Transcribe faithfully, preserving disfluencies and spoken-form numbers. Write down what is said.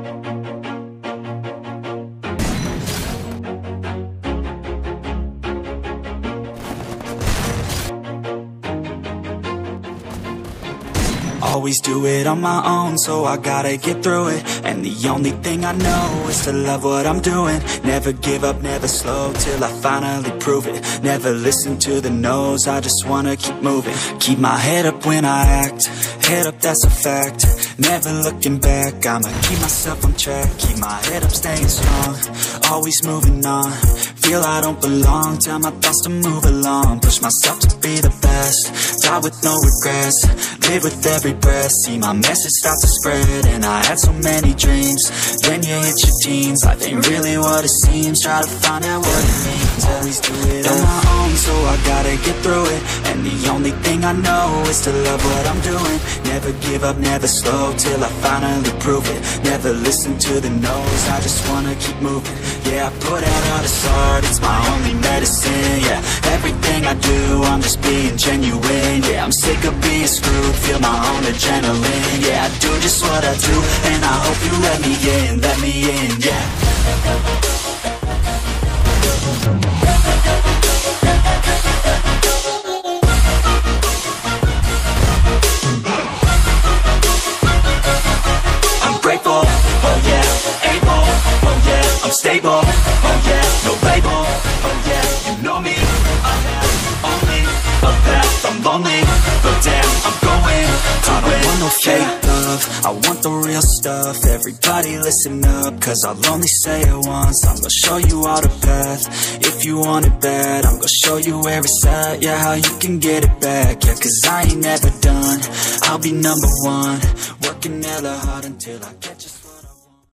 Always do it on my own, so I gotta get through it. And the only thing I know is to love what I'm doing. Never give up, never slow, till I finally prove it. Never listen to the no's, I just wanna keep moving. Keep my head up when I act, head up, that's a fact. Never looking back, I'ma keep myself on track. Keep my head up, staying strong, always moving on. Feel I don't belong, tell my thoughts to move along. Push myself to be the best, die with no regrets. Live with every breath, see my message start to spread. And I had so many dreams, then you hit your teens. Life ain't really what it seems, try to find out what it means. Always do it on my own, so I gotta get through it. And the only thing I know is to love what I'm doing. Never give up, never slow, till I finally prove it. Never listen to the no's, I just wanna keep moving. Yeah, I put out all this art, it's my only medicine. Yeah, everything I do, I'm just being genuine. Yeah, I'm sick of being screwed, feel my own adrenaline. Yeah, I do just what I do, and I hope you let me in, let me in, yeah. I'm grateful, oh yeah, able, oh yeah, I'm stable, oh yeah, no label, oh yeah, you know me, I have only a path, I'm lonely, but damn, I'm going to I don't win. Want no fake love, I want the real stuff. Everybody listen up, cause I'll only say it once. I'm gonna show you all the path, if you want it bad. I'm gonna show you where it's at, yeah, how you can get it back. Yeah, cause I ain't never done, I'll be number one. Working hella hard until I get you.